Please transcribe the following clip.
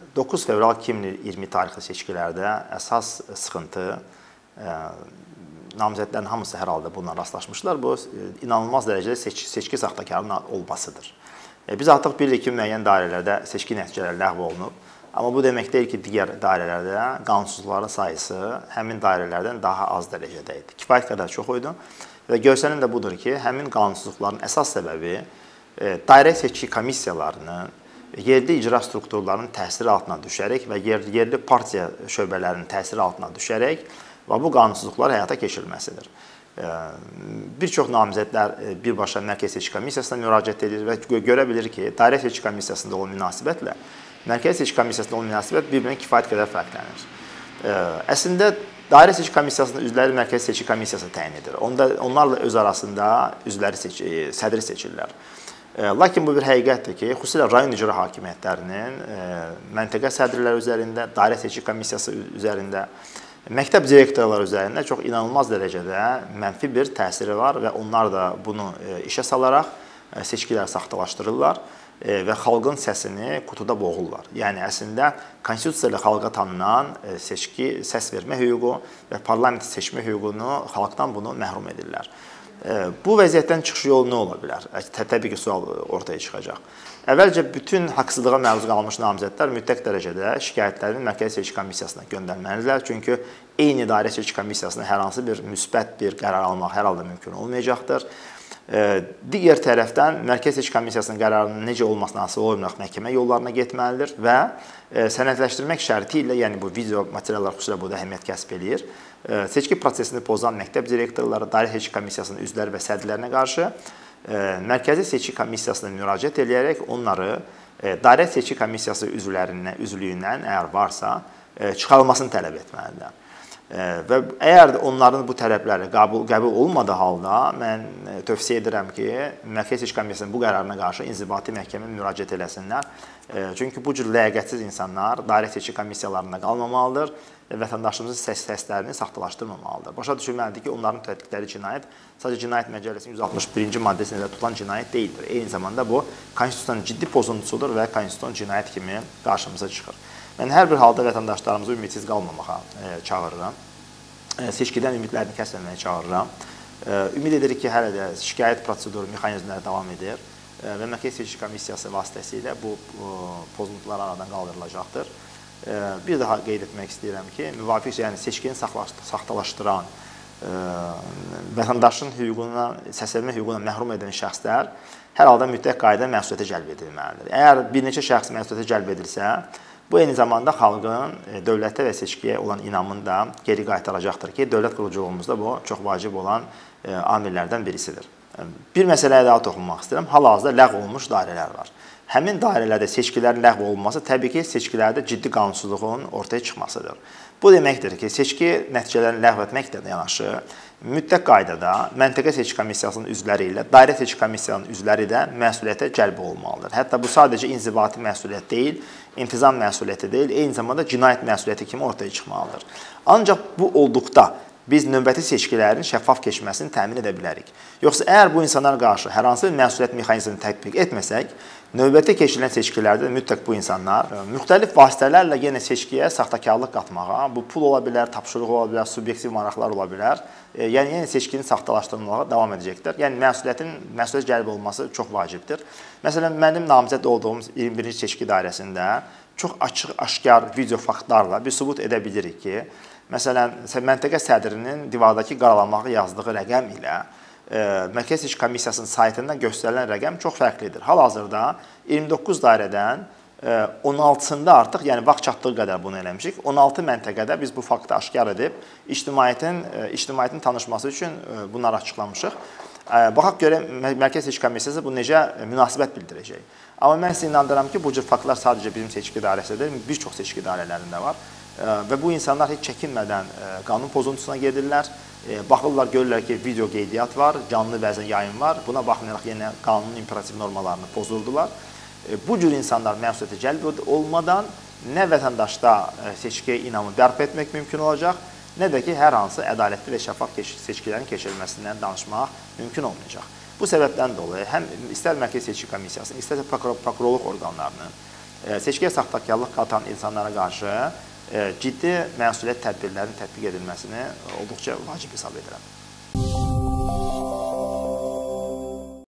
9 fevral 2020 tarixli seçkilərdə əsas sıxıntı, namizədlərin hamısı hər halda bununla rastlaşmışlar, bu inanılmaz dərəcədə seçki saxtakarının olmasıdır. Biz artıq bilirik ki, müəyyən dairələrdə seçki nəticələri ləğv olunub, amma bu demək deyil ki, digər dairələrdə qanunsuzluqların sayısı həmin dairələrdən daha az dərəcədə idi. Kifayət qədər çox idi və görsənən də budur ki, həmin qanunsuzluqların əsas səbəbi dairə seçki komissiyalarının yerli icra strukturlarının təsiri altına düşərək və yerli partiya şöbələrinin təsiri altına düşərək və bu qanunsuzluqlar həyata keçirilməsidir. Bir çox namizədlər birbaşa Mərkəzi Seçki Komissiyasına müraciət edir və görə bilir ki, Dairə Seçki Komissiyasında olan münasibətlə Mərkəzi Seçki Komissiyasında olan münasibət bir-birinə kifayət qədər fərqlənir. Əslində, Dairə Seçki Komissiyasının üzvləri Mərkəzi Seçki Komissiyası təyin edir. Onlarla öz arasında sədri seçirlər. Lakin bu bir həqiqətdir ki, xüsusilə rayon icra hakimiyyətlərinin məntəqə sədrləri üzərində, Dairə Seçki Komissiyası üzərində, məktəb direktorları üzərində çox inanılmaz dərəcədə mənfi bir təsiri var və onlar da bunu işə salaraq seçkiləri saxtalaşdırırlar və xalqın səsini qutuda boğurlar. Yəni, əslində, konstitusiya ilə xalqa tanınan seçki, səs vermə hüququ və parlamenti seçmə hüququnu xalqdan bunu məhrum edirlər. Bu vəziyyətdən çıxış yolu nə ola bilər? Təbii ki, sual ortaya çıxacaq. Əvvəlcə, bütün haqsızlığa məruz qalmış namizədlər mütləq dərəcədə şikayətlərini Mərkəzi Seçki Komissiyasına göndərməlidirlər. Çünki eyni Dairə Seçki Komissiyasına hər hansı bir müsbət bir qərar almaq hər halda mümkün olmayacaqdır. Digər tərəfdən, Mərkəzi Seçki Komissiyasının qərarının necə olmasına asılı olmayaraq məhkəmə yollarına getməlidir və sənədləşdirmək şərti ilə, yəni bu video materiallar xüsusilə burada əhəmiyyət kəsb edir, seçki prosesini pozan məktəb direktorları, Dairə Seçki Komissiyasının üzvləri və sədrlərinə qarşı Mərkəzi Seçki Komissiyasına müraciət edərək onları Dairə Seçki Komissiyası üzvlüyündən əgər varsa, çıxarılmasını tələb etməlidirlər. Və əgər onların bu tələbləri qəbul olmadığı halda, mən tövsiyə edirəm ki, Mərkəzi Seçki Komissiyasının bu qərarına qarşı inzibati məhkəməyə müraciət eləsinlər. Çünki bu cür ləyaqətsiz insanlar Dairə Seçki Komissiyalarında qalmamalıdır və vətəndaşımızın səslərini saxtalaşdırmamalıdır. Başa düşülməlidir ki, onların törətdikləri cinayət sadəcə Cinayət Məcəlləsinin 161-ci maddəsində tutulan cinayət deyildir. Eyni zamanda bu, konstitusiyanın ciddi pozuntusudur və konstitusiyon cinayət kimi qarşımıza çıxır. Mən hər bir halda vətəndaşlarımızı ümidsiz qalmamağa çağırıram. Seçkidən ümidlərini kəsməməyə çağırıram. Ümid edirik ki, hələ də şikayət proseduru mexanizmləri davam edir və Mərkəzi Seçki Komissiyası vasitəsilə bu pozuntular aradan qaldırılacaqdır. Bir daha qeyd etmək istəyirəm ki, müvafiq seçkini saxtalaşdıran, vətəndaşın səs vermə hüququna məhrum edən şəxslər hər halda mütləq qaydada məsuliyyətə cəlb edilməlidir. Əgər bir neçə şəxs məsuliyyətə cəlb edilsə, bu eyni zamanda xalqın dövlətə və seçkiyə olan inamını da geri qaytaracaqdır ki, dövlət quruculuğumuzda bu çox vacib olan amillərdən birisidir. Bir məsələyə daha toxunmaq istəyirəm. Hal-hazırda ləğv olunmuş dairələr var. Həmin dairələrdə seçkilərin ləğv olunması təbii ki, seçkilərdə ciddi qanunsuzluğun ortaya çıxmasıdır. Bu deməkdir ki, seçki nəticələrini ləğv etməklə yanaşı, mütləq qaydada Məntəqə Seçki Komissiyasının üzvləri ilə Dairə Seçki Komissiyasının üzvləri də məsuliyyətə cəlb olunmalıdır. Hətta bu sadəcə inzibati məsuliyyət deyil, intizam məsuliyyəti deyil, eyni zamanda cinayət məsuliyyəti kimi ortaya çıxmalıdır. Ancaq bu olduqda biz növbəti seçkilərin şəffaf keçməsini təmin edə bilərik. Yoxsa əgər bu insanlara qarşı hər hansı bir məsuliyyət mexanizmini tətbiq etməsək, növbəti keçirilən seçkilərdə mütləq bu insanlar müxtəlif vasitələrlə yenə seçkiyə saxtakarlıq qatmağa, bu pul ola bilər, tapşırıq ola bilər, subyektiv maraqlar ola bilər, yəni yenə seçkinin saxtalaşdırılmağa davam edəcəkdir. Yəni məsuliyyət cəlb olması çox vacibdir. Məsələn, mənim namizəd olduğum 21-ci seçki dairəsində çox açıq, aşkar video faktlarla bir sübut edə bilirik ki, məsələn, məntəqə sədrinin divardakı qaralanmağı yazdığı rəqəm ilə Mərkəzi Seçki Komissiyasının saytında göstərilən rəqəm çox fərqlidir. Hal-hazırda 29 dairədən 16-sında artıq, yəni vaxt çatdığı qədər bunu eləmişik. 16 məntəqədə biz bu faktı aşkar edib ictimaiyyətin tanışması üçün bunları açıqlamışıq. Baxaq görə Mərkəzi Seçki Komissiyası bu necə münasibət bildirəcək. Amma mən sizə inandıram ki, bu cür faktlar sadəcə bizim seçki dairəsində deyil, bir çox seçki dairələrində var. Və bu insanlar heç çəkinmədən qanun pozuntusuna gedirlər. Baxırlar, görürlər ki, video qeydiyyat var, canlı bəzən yayın var. Buna baxmayaraq yenə qanunun imperativ normalarını pozurdular. Bu cür insanlar məsuliyyətə cəlb olmadan nə vətəndaşda seçkiyə inamı bərpa etmək mümkün olacaq, nə də ki, hər hansı ədalətli və şəffaf seçkilərin keçirilməsindən danışmaq mümkün olmayacaq. Bu səbəbdən dolayı həm istər Mərkəzi Seçki Komissiyasının, istərsə prokurorluq orqanlarının seçkiyə saxtakarlıq qatan insanlara qarşı ciddi məsuliyyət tədbirlərinin tətbiq edilməsini olduqca vacib hesab edirəm.